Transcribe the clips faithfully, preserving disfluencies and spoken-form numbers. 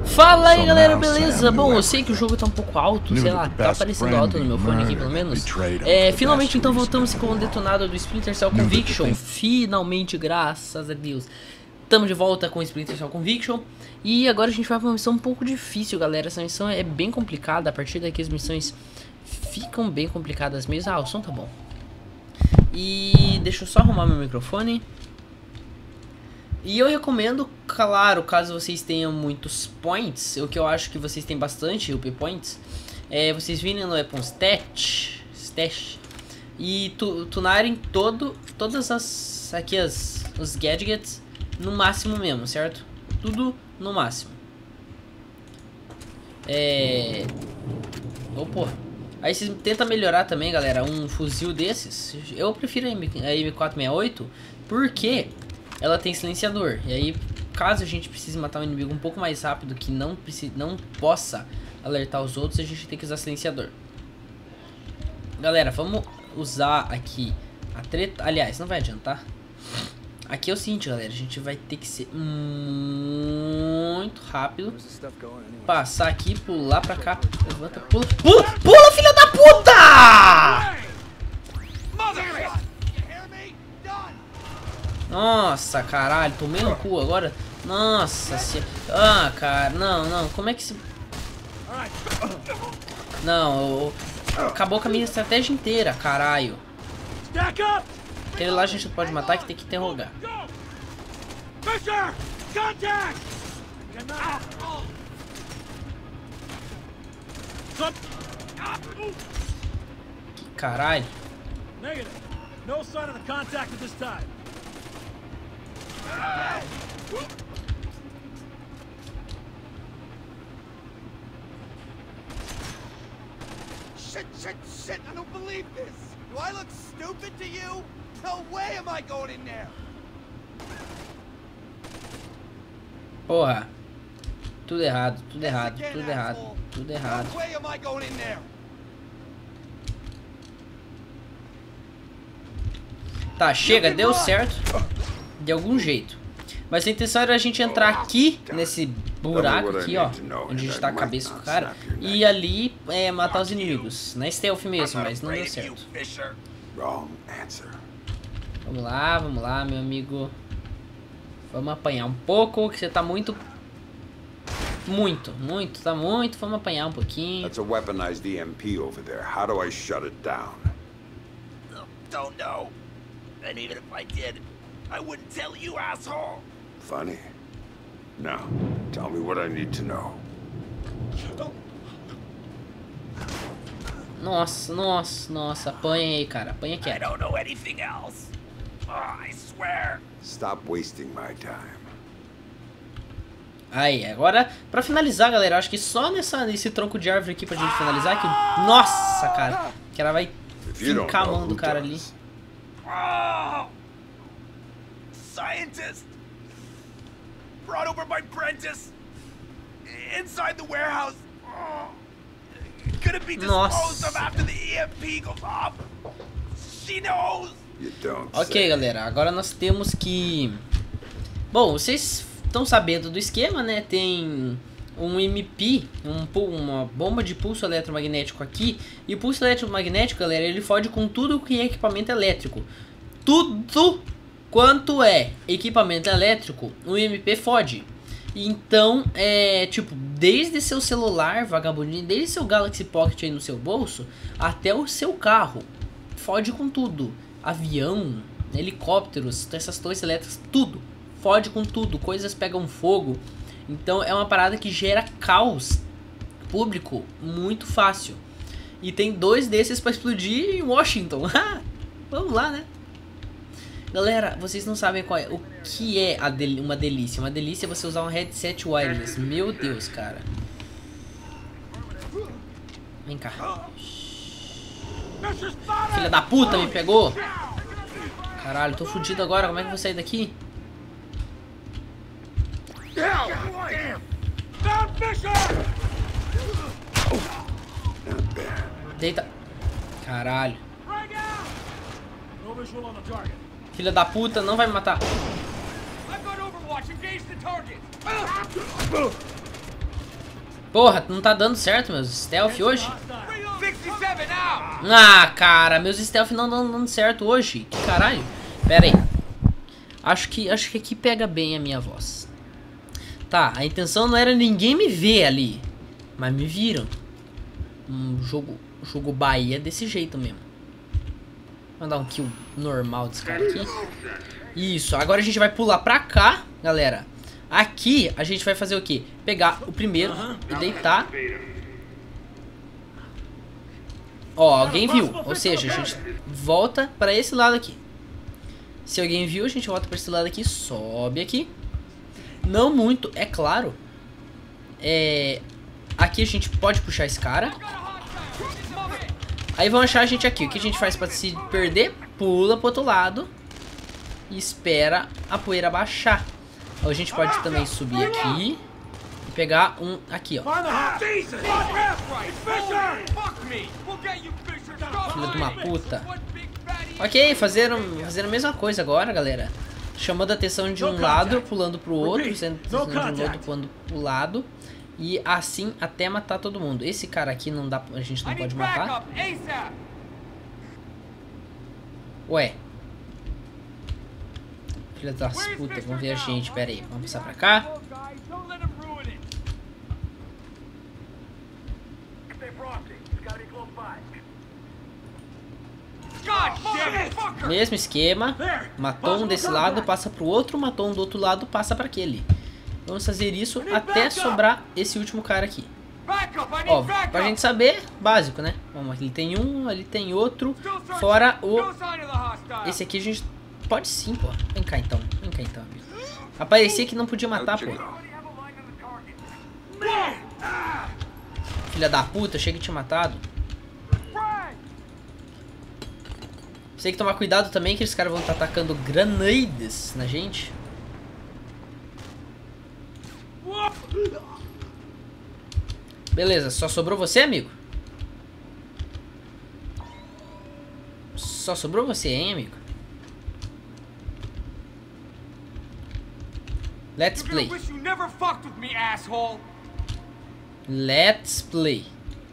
Fala aí galera, beleza? Bom, eu sei que o jogo tá um pouco alto, sei lá, tá aparecendo alto no meu fone aqui pelo menos. É, finalmente então voltamos com o detonado do Splinter Cell Conviction. Finalmente, graças a Deus. Estamos de volta com o Splinter Cell Conviction. E agora a gente vai pra uma missão um pouco difícil, galera. Essa missão é bem complicada, a partir daqui as missões ficam bem complicadas mesmo. Ah, o som tá bom. E deixa eu só arrumar meu microfone. E eu recomendo, claro, caso vocês tenham muitos points, o que eu acho que vocês têm bastante, U P points, é vocês virem no Weapon Stat, Stash e tu, tunarem todo, todas as, aqui as, os gadgets no máximo mesmo, certo? Tudo no máximo. É... Oh, porra. Aí vocês tentam melhorar também, galera, um fuzil desses. Eu prefiro a M quatrocentos e sessenta e oito, porque ela tem silenciador. E aí, caso a gente precise matar um inimigo um pouco mais rápido, que não, precise, não possa alertar os outros, a gente tem que usar silenciador. Galera, vamos usar aqui a treta. Aliás, não vai adiantar. Aqui é o seguinte, galera. A gente vai ter que ser muito rápido. Passar aqui, pular pra cá. Levanta, pula. Pula, pula, filha da puta! Nossa, caralho, tomei no cu agora. Nossa se... Ah, cara, não, não, como é que se... Não, acabou com a minha estratégia inteira, caralho. Aquele lá a gente não pode matar, que tem que interrogar. Que caralho. No sign of the contact at this time. Shit, shit, shit! I don't believe this! Do I look stupid to you? No way am I going in there! Porra. Tudo errado, tudo errado, tudo errado, tudo errado. No way am I going in there! Tá, chega, deu certo. De algum jeito. Mas a intenção era a gente entrar aqui, nesse buraco aqui, ó, onde a gente tá a cabeça do cara, e ali é, matar os inimigos. Na stealth mesmo, mas não deu certo. Vamos lá, vamos lá, meu amigo. Vamos apanhar um pouco, que você tá muito... Muito, muito, tá muito. Vamos apanhar um pouquinho. That's a weaponized E M P over there. How do I shut it down? Don't know. And even if I did, I wouldn't tell you, asshole. Funny. Now, tell me what I need to know. Nossa, nossa, nossa, apanha aí, cara, apanha aqui. I don't know anything else. Oh, I swear. Stop wasting my time. Aí, agora, pra finalizar, galera, eu acho que só nessa, nesse tronco de árvore aqui pra gente finalizar, que... Nossa, cara, que ela vai fincar a mão do cara ali. Oh, scientist brought over by Prentice inside the warehouse. Oh, gonna be disposed of after the E M P goes off. She knows. You don't Ok, say. galera, agora nós temos que... Bom, vocês estão sabendo do esquema, né? Tem um M P, um, uma bomba de pulso eletromagnético aqui. E o pulso eletromagnético, galera, ele fode com tudo que é equipamento elétrico. Tudo quanto é equipamento elétrico, o M P fode. Então, é tipo, desde seu celular, vagabundinho, desde seu Galaxy Pocket aí no seu bolso, até o seu carro. Fode com tudo. Avião, helicópteros, essas torres elétricas, tudo. Fode com tudo, coisas pegam fogo. Então é uma parada que gera caos público muito fácil. E tem dois desses pra explodir em Washington. Vamos lá, né? Galera, vocês não sabem qual é, o que é a del uma delícia. Uma delícia é você usar um headset wireless. Meu Deus, cara. Vem cá. Filha da puta, me pegou. Caralho, tô fudido agora. Como é que eu vou sair daqui? Deita. Caralho. Filha da puta, não vai me matar. Porra, não tá dando certo meus stealth hoje? Ah, cara, meus stealth não estão dando certo hoje. Que caralho. Pera aí. Acho que, acho que aqui pega bem a minha voz. Tá, a intenção não era ninguém me ver ali. Mas me viram. Um jogo, jogo Bahia desse jeito mesmo. Vou dar um kill normal desse cara aqui. Isso, agora a gente vai pular pra cá, galera. Aqui a gente vai fazer o quê? Pegar o primeiro e deitar. Ó, alguém viu. Ou seja, a gente volta pra esse lado aqui. Se alguém viu, a gente volta pra esse lado aqui. Sobe aqui. Não muito, é claro. É... Aqui a gente pode puxar esse cara. Aí vão achar a gente aqui. O que a gente faz pra se perder? Pula pro outro lado. E espera a poeira baixar. Ou a gente pode também subir aqui. E pegar um aqui, ó. Filha de uma puta. Ok, fazer, fazer a mesma coisa agora, galera. Chamando a atenção de um lado, pulando pro outro. Sendo de um outro, pulando pro lado. E assim até matar todo mundo. Esse cara aqui não dá, a gente não pode matar. Ué. Filha das putas, vamos ver a gente. Pera aí, vamos passar pra cá. Mesmo esquema. Matou um desse lado, passa pro outro. Matou um do outro lado, passa pra aquele. Vamos fazer isso até sobrar esse último cara aqui. Ó, pra gente saber, básico, né? Vamos, ali tem um, ali tem outro. Fora o... Esse aqui a gente pode sim, pô. Vem cá então, vem cá então, amigo. Aparecia que não podia matar, pô. Filha da puta, achei que tinha matado. Você tem que tomar cuidado também que esses caras vão estar atacando granades na gente. Beleza, só sobrou você, amigo? Só sobrou você, hein, amigo? Let's play. Let's play.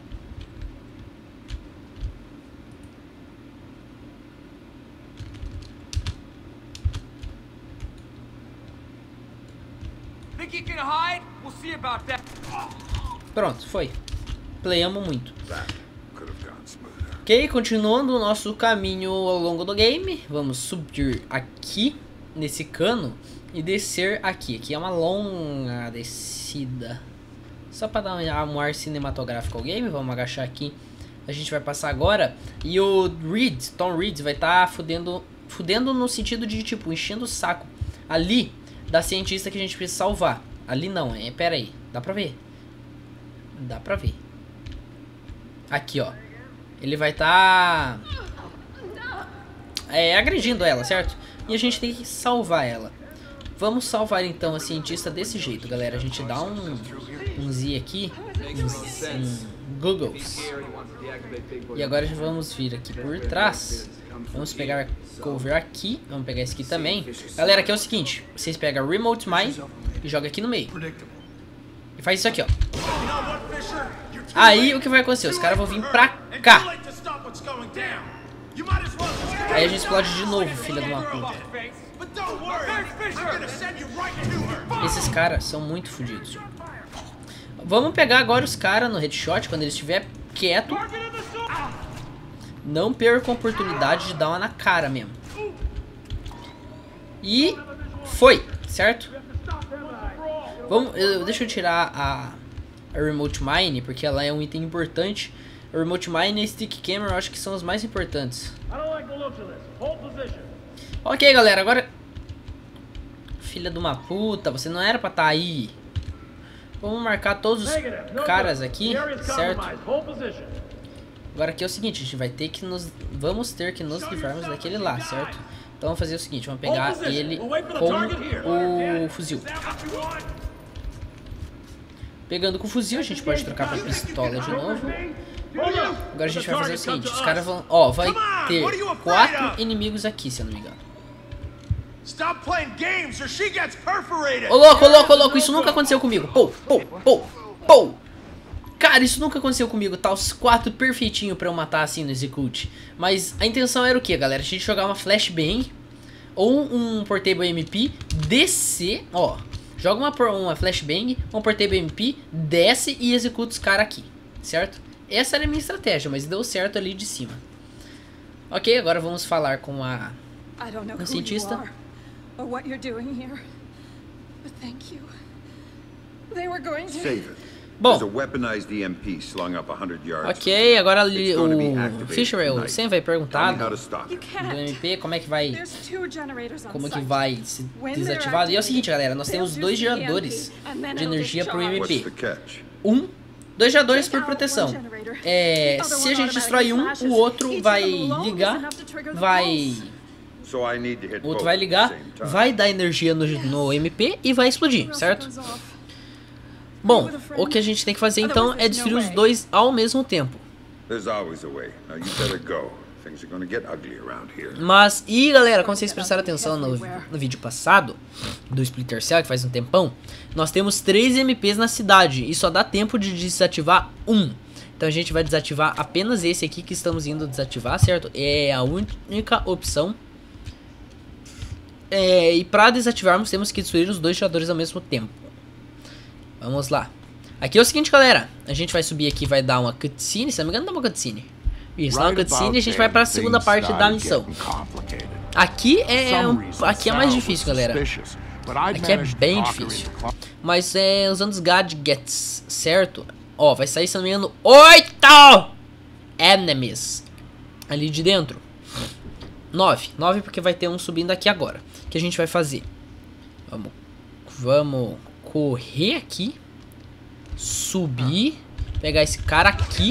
Pronto, foi. Playamos muito. Ok, continuando o nosso caminho ao longo do game. Vamos subir aqui, nesse cano, e descer aqui. Aqui é uma longa descida. Só para dar um ar cinematográfico ao game. Vamos agachar aqui. A gente vai passar agora. E o Reed, Tom Reed, vai estar tá fudendo, fudendo no sentido de, tipo, enchendo o saco. Ali, da cientista que a gente precisa salvar. Ali não, é, pera aí. Dá pra ver. Dá pra ver. Aqui, ó. Ele vai estar... Tá, é, agredindo ela, certo? E a gente tem que salvar ela. Vamos salvar, então, a cientista desse jeito, galera. A gente dá um... Um Z aqui. Um, um Googles. E agora vamos vir aqui por trás. Vamos pegar cover aqui. Vamos pegar esse aqui também. Galera, aqui é o seguinte. Vocês pegam Remote Mine e jogam aqui no meio. E faz isso aqui, ó. Aí o que vai acontecer? Os caras vão vir pra cá. Aí a gente explode de novo, filha de uma puta. Esses caras são muito fodidos. Vamos pegar agora os caras no headshot quando eles estiver quieto. Não perca a oportunidade de dar uma na cara mesmo. E foi, certo? Vamos, eu, deixa eu tirar a, a Remote Mine, porque ela é um item importante. A Remote Mine e a Stick Camera eu acho que são os mais importantes. Ok, galera, agora... Filha de uma puta, você não era pra estar aí. Vamos marcar todos os caras aqui, certo? Agora aqui é o seguinte, a gente vai ter que nos... Vamos ter que nos livrarmos daquele lá, certo? Então vamos fazer o seguinte, vamos pegar ele com o fuzil. Pegando com o fuzil, a gente pode trocar pra pistola de novo. Agora a gente vai fazer o seguinte, os caras vão... Ó, vai ter quatro inimigos aqui, se eu não me engano. Ô louco, ô louco, ô louco, isso nunca aconteceu comigo. Pou, pou, pou, pou. Cara, isso nunca aconteceu comigo, tá os quatro perfeitinho pra eu matar assim no Execute. Mas a intenção era o que, galera? A gente jogar uma Flashbang ou um Portable M P, descer, ó. Joga uma, uma Flashbang, um Portable M P, desce e executa os caras aqui, certo? Essa era a minha estratégia, mas deu certo ali de cima. Ok, agora vamos falar com a, a cientista. Bom, ok, agora ali o Fisher, o Sam vai perguntar do M P como é que vai, como que vai se desativar. E é o seguinte, galera, nós temos dois geradores de energia para o M P. Um, dois geradores por proteção. É, se a gente destrói um, o outro vai ligar, vai... O outro vai ligar, vai dar energia no, no M P e vai explodir, certo? Bom, o que a gente tem que fazer então é destruir os dois ao mesmo tempo. Mas, e galera, como vocês prestaram atenção no, no vídeo passado do Splinter Cell, que faz um tempão, nós temos três M Ps na cidade e só dá tempo de desativar um. Então a gente vai desativar apenas esse aqui que estamos indo desativar, certo? É a única opção. É, e para desativarmos temos que destruir os dois geradores ao mesmo tempo. Vamos lá. Aqui é o seguinte, galera. A gente vai subir aqui, vai dar uma cutscene. Se não me engano, dá uma cutscene. Isso, dá uma cutscene e a gente vai para a segunda parte da missão. Aqui é, aqui é mais difícil, galera. Aqui é bem difícil. Mas é usando os gadgets, certo? Ó, vai sair, se não me engano, oito enemies ali de dentro. Nove. Nove porque vai ter um subindo aqui agora. O que a gente vai fazer? Vamos... Vamos... correr aqui, subir, pegar esse cara aqui.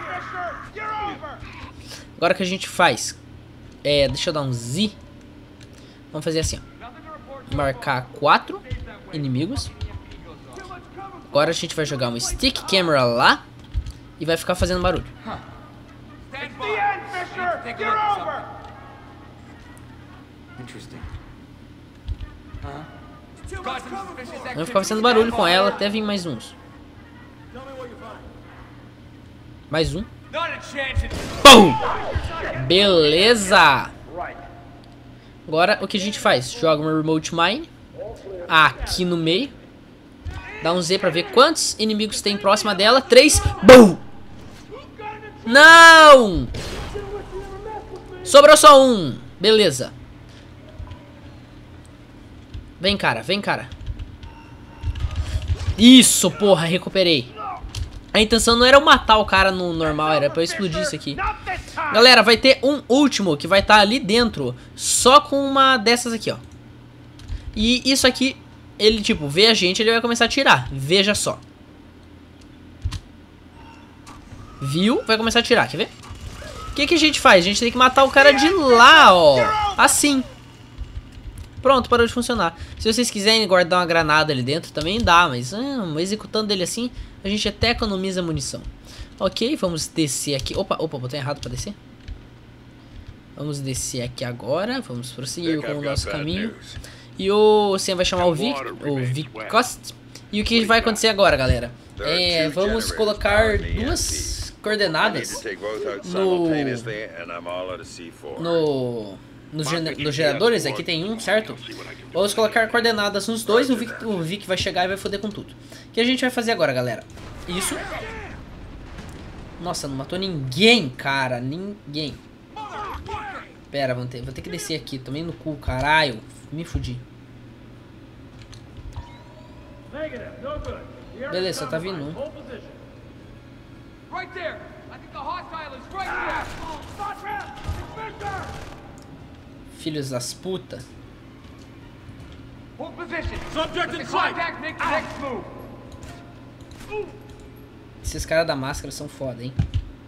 Agora o que a gente faz? É, deixa eu dar um Z. Vamos fazer assim, ó. Marcar quatro inimigos. Agora a gente vai jogar um stick camera lá e vai ficar fazendo barulho. Vamos ficar fazendo barulho com ela até vir mais uns. Mais um. Pum! Beleza! Agora o que a gente faz? Joga uma Remote Mine aqui no meio. Dá um Z pra ver quantos inimigos tem próxima dela. Três. Bum! Não! Sobrou só um. Beleza. Vem, cara, vem, cara. Isso, porra, recuperei. A intenção não era eu matar o cara no normal, era pra eu explodir isso aqui. Galera, vai ter um último que vai estar tá ali dentro, só com uma dessas aqui, ó. E isso aqui, ele tipo, vê a gente, ele vai começar a atirar. Veja só. Viu? Vai começar a atirar, quer ver? O que que a gente faz? A gente tem que matar o cara de lá, ó. Assim. Pronto, parou de funcionar. Se vocês quiserem guardar uma granada ali dentro, também dá. Mas hum, executando ele assim, a gente até economiza munição. Ok, vamos descer aqui. Opa, opa, botei errado para descer. Vamos descer aqui agora. Vamos prosseguir com o nosso caminho. E o Sam vai chamar o Vic, o Vic Cost. E o que vai acontecer agora, galera? É, vamos colocar duas coordenadas no... No... Nos, nos geradores, aqui tem um, certo? Vamos colocar coordenadas nos dois. O Vic, o Vic vai chegar e vai foder com tudo. O que a gente vai fazer agora, galera? Isso. Nossa, não matou ninguém, cara. Ninguém. Pera, vou ter, vou ter que descer aqui. Tomei no cu, caralho. Me fudi. Beleza, só tá vindo um. Filhos das putas. Esses caras da máscara são foda, hein?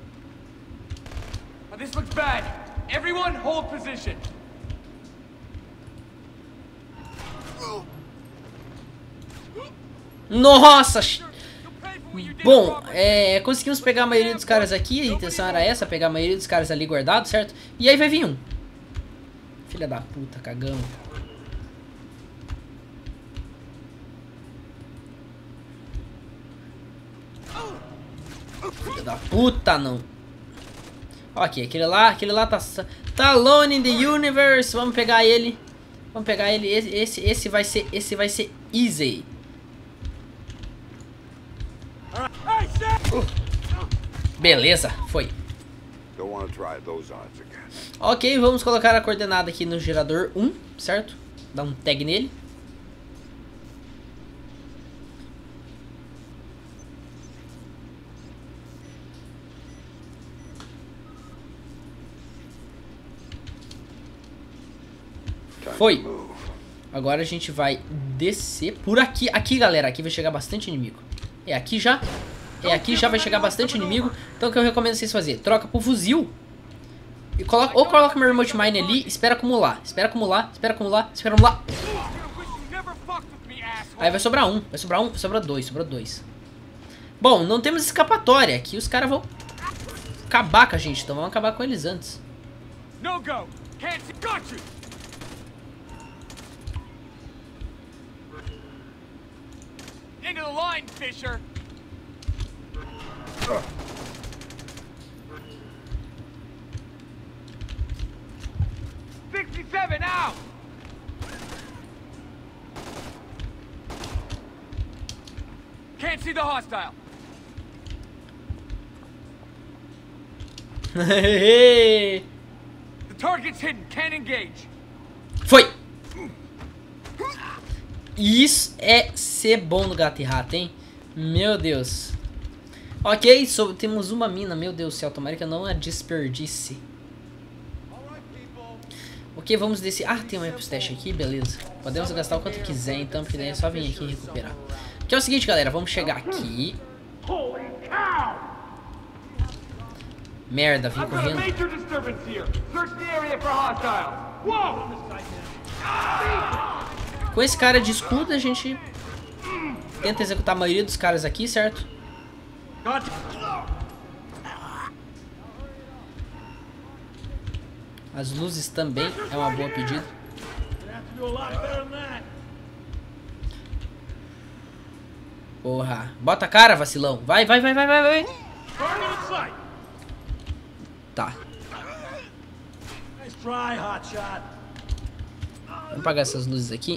Nossa! Bom, é, conseguimos pegar a maioria dos caras aqui. A intenção era essa, pegar a maioria dos caras ali guardados, certo? E aí vai vir um. Filha da puta, cagão. Filho da puta, não. Ok, aquele lá, aquele lá tá, tá alone in the universe. Vamos pegar ele. Vamos pegar ele. Esse, esse, esse vai ser, esse vai ser easy. Beleza, foi. Ok, vamos colocar a coordenada aqui no gerador um, certo? Dá um tag nele. Foi. Agora a gente vai descer por aqui. Aqui, galera, aqui vai chegar bastante inimigo. É aqui já. É aqui já vai chegar bastante inimigo. Então o que eu recomendo vocês fazer? Troca pro fuzil. E coloca, ou coloca meu remote mine ali, espera acumular. Espera acumular, espera acumular, espera acumular. Aí vai sobrar um, vai sobrar um, vai sobrar dois, sobrou dois. Bom, não temos escapatória. Aqui os caras vão acabar com a gente, então vamos acabar com eles antes. No go. Can't see. Got you. Into the line, Fisher. sixty-seven out. Can't see the hostile. The target's hidden. Can't engage. Foi. Isso é ser bom no gato e rato, hein? Meu Deus. Ok, so, temos uma mina. Meu Deus do céu, tomara que eu não a desperdice. Ok, vamos descer. Ah, tem um stash aqui, beleza. Podemos gastar o quanto quiser, então, porque daí é só vir aqui e recuperar. Que é o seguinte, galera, vamos chegar aqui. Merda, vim correndo. Com esse cara de escudo, a gente tenta executar a maioria dos caras aqui, certo? As luzes também é uma boa pedida. Porra. Bota a cara, vacilão. Vai, vai, vai, vai, vai, vai. Tá. Vamos apagar essas luzes aqui.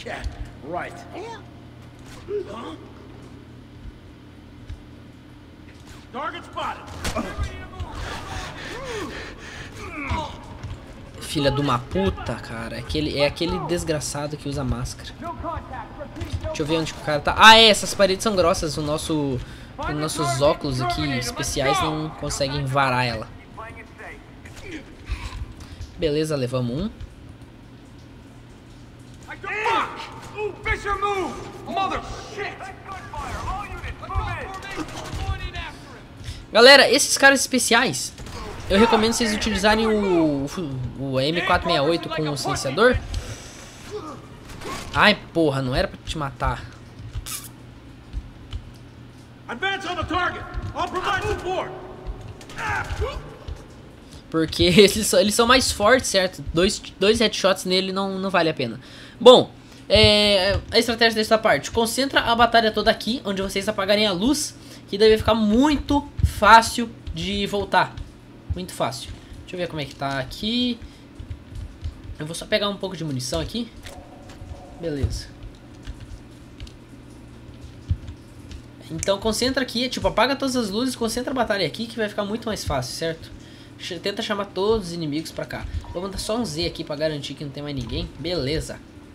Filha de uma puta, cara. É aquele, é aquele desgraçado que usa máscara. Deixa eu ver onde que o cara tá. Ah, é, essas paredes são grossas. O nosso, os nossos óculos aqui especiais não conseguem varar ela. Beleza, levamos um. Galera, esses caras especiais, eu recomendo vocês utilizarem o, o M quatrocentos e sessenta e oito com o silenciador. Ai, porra, não era pra te matar. Porque eles são, eles são mais fortes, certo? Dois, dois headshots nele não, não vale a pena. Bom, é, a estratégia dessa parte. Concentra a batalha toda aqui, onde vocês apagarem a luz, que deve ficar muito fácil de voltar. Muito fácil. Deixa eu ver como é que tá aqui. Eu vou só pegar um pouco de munição aqui. Beleza. Então concentra aqui, tipo, apaga todas as luzes, concentra a batalha aqui, que vai ficar muito mais fácil, certo? Tenta chamar todos os inimigos pra cá. Vamos dar só um Z aqui pra garantir que não tem mais ninguém. Beleza.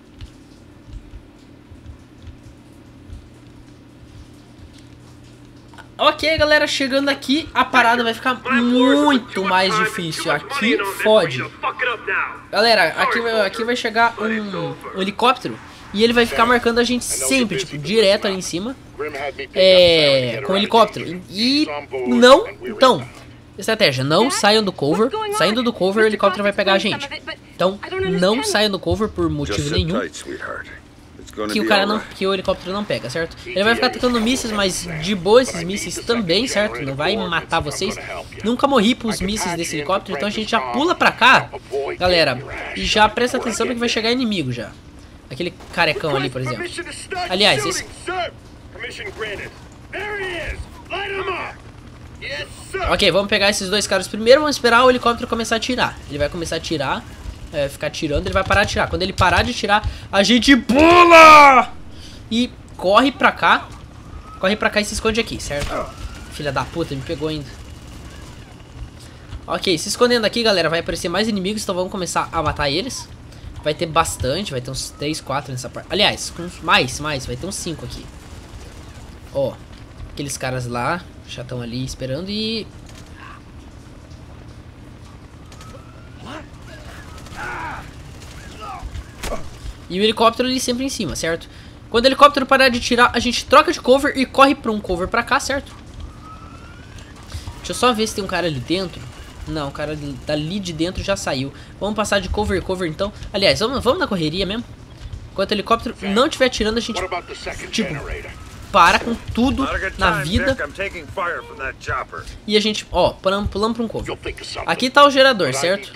Ok, galera, chegando aqui, a parada vai ficar muito mais difícil. Aqui fode. Galera, aqui, aqui vai chegar um, um helicóptero e ele vai ficar marcando a gente sempre, tipo, direto ali em cima. É, com o helicóptero. E não, então, estratégia, não saiam do cover. Saindo do cover, o helicóptero vai pegar a gente. Então, não saiam do cover por motivo nenhum. Que o cara não, que o helicóptero não pega, certo? Ele vai ficar atacando mísseis, mas de boa esses mísseis também, certo? Não vai matar vocês. Nunca morri pros mísseis desse helicóptero, então a gente já pula pra cá, galera, e já presta atenção porque vai chegar inimigo já. Aquele carecão ali, por exemplo. Aliás, esse... Ok, vamos pegar esses dois caras primeiro. Vamos esperar o helicóptero começar a atirar. Ele vai começar a atirar. É, ficar atirando, ele vai parar de atirar. Quando ele parar de atirar, a gente pula! E corre pra cá. Corre pra cá e se esconde aqui, certo? Filha da puta, me pegou ainda. Ok, se escondendo aqui, galera, vai aparecer mais inimigos. Então vamos começar a matar eles. Vai ter bastante, vai ter uns três, quatro nessa parte. Aliás, mais, mais, vai ter uns cinco aqui. Ó, aqueles caras lá já estão ali esperando e... E o helicóptero ali sempre em cima, certo? Quando o helicóptero parar de tirar, a gente troca de cover e corre pra um cover pra cá, certo? Deixa eu só ver se tem um cara ali dentro. Não, o cara dali de dentro já saiu. Vamos passar de cover em cover então. Aliás, vamos, vamos na correria mesmo. Enquanto o helicóptero não estiver atirando, a gente, tipo, para com tudo na vida. E a gente, ó, pulamos, pulamos pra um cover. Aqui tá o gerador, certo?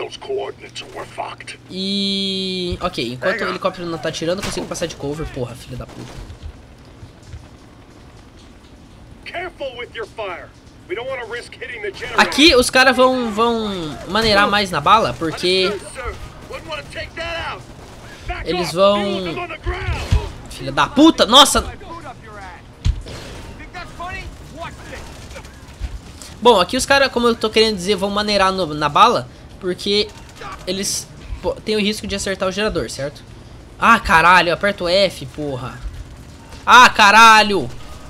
E... ok, enquanto o helicóptero não tá atirando, eu consigo passar de cover. Porra, filha da puta. Aqui os caras vão, vão maneirar mais na bala, porque eles vão... Filha da puta, nossa! Bom, aqui os caras, como eu tô querendo dizer, vão maneirar no, na bala, porque eles pô, tem o risco de acertar o gerador, certo? Ah, caralho, eu aperto F, porra. Ah, caralho!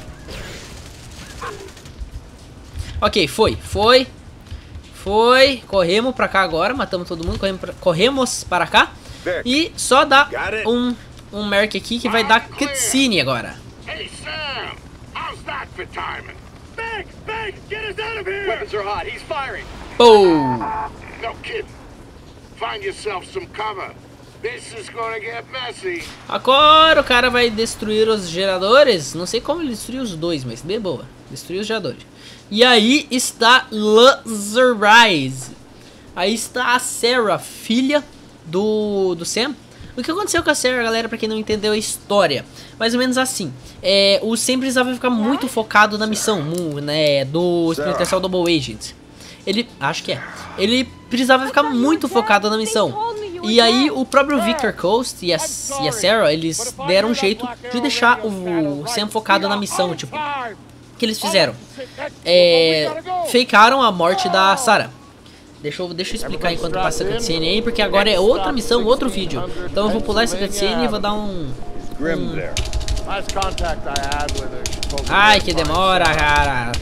Ok, foi, foi, foi, corremos pra cá agora, matamos todo mundo, corremos, pra, corremos para cá. E só dá um, um merc aqui que vai dar cutscene agora. Hey Sam, how's that for timing? Big, big, get us out of here! Weapons are hot, he's firing. Boom! No kidding. Find yourself some cover. This is gonna get messy. Agora o cara vai destruir os geradores. Não sei como ele destruiu os dois, mas bem boa. Destruiu os geradores. E aí está Lazarize. Aí está a Sarah, filha do, do Sam. O que aconteceu com a Sarah, galera, pra quem não entendeu a história? Mais ou menos assim. É, o Sam precisava ficar muito focado na missão, né, do Splinter Cell Double Agent. Ele, acho que é. Ele precisava ficar muito focado na missão. E aí o próprio Victor Coast e a, e a Sarah, eles deram um jeito de deixar o, o Sam focado na missão, tipo... O que eles fizeram? É, fakearam a morte da Sarah. Deixa eu, deixa eu explicar enquanto passa a cutscene aí, porque agora é outra missão, outro vídeo. Então eu vou pular essa cutscene e vou dar um... um... Ai, que demora, cara.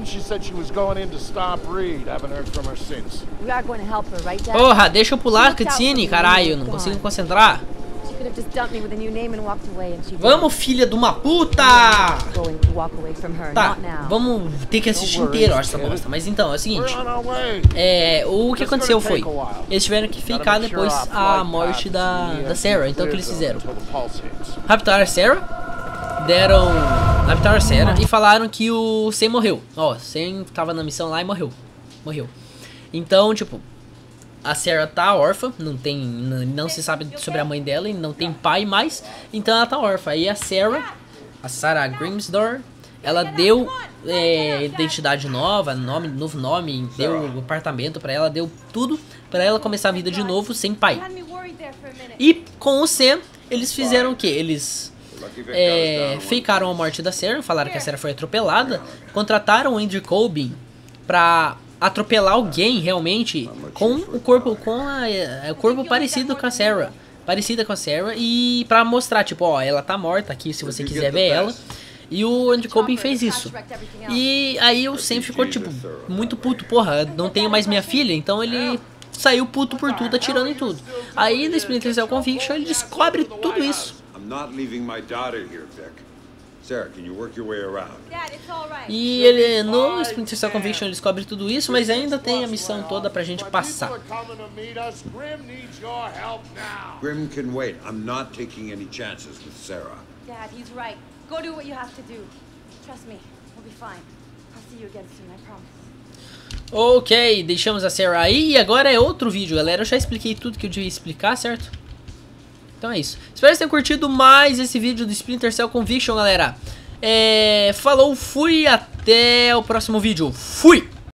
Porra, deixa eu pular a cutscene, caralho, não consigo me concentrar. Vamos, filha de uma puta! Tá, vamos ter que assistir inteiro, acho, essa bosta. Mas então, é o seguinte. É, o que aconteceu foi... Eles tiveram que fakear depois a morte da, da Sarah. Então o que eles fizeram? Raptaram a Sarah. Deram... Raptaram a Sarah e falaram que o Sam morreu. Ó, Sam tava na missão lá e morreu. Morreu. Então, tipo... A Sarah tá órfã, não tem, não, não se sabe sobre a mãe dela e não tem pai mais, então ela tá órfã. E a Sarah, a Sarah Grimsdor, ela deu é, identidade nova, nome, novo nome, deu apartamento pra ela, deu tudo pra ela começar a vida de novo sem pai. E com o Sam, eles fizeram o que? Eles é, fakearam a morte da Sarah, falaram que a Sarah foi atropelada, contrataram o Andrew Coben pra... atropelar alguém realmente com o corpo com a, a, o corpo parecido com a Sarah, parecida com a Sarah, e pra mostrar tipo, ó, ela tá morta aqui se você quiser ver ela. E o Andrew Coben fez isso. E aí o Sam ficou tipo muito puto, porra, não tenho mais minha filha, então ele saiu puto por tudo, atirando em tudo. Aí no Splinter Cell Conviction ele descobre tudo isso. Sarah, can you work your way around? E ele no Splinter Cell Conviction ele descobre tudo isso, mas ainda tem a missão toda pra gente passar. Grim can wait. I'm not taking any chances with Sarah. Dad, he's right. Go do what you have to do. Trust me, we'll be fine. I'll see you again soon, I promise. Ok, deixamos a Sarah aí e agora é outro vídeo, galera. Eu já expliquei tudo que eu devia explicar, certo? Então é isso. Espero que vocês tenham curtido mais esse vídeo do Splinter Cell Conviction, galera. É... Falou, fui, até o próximo vídeo. Fui!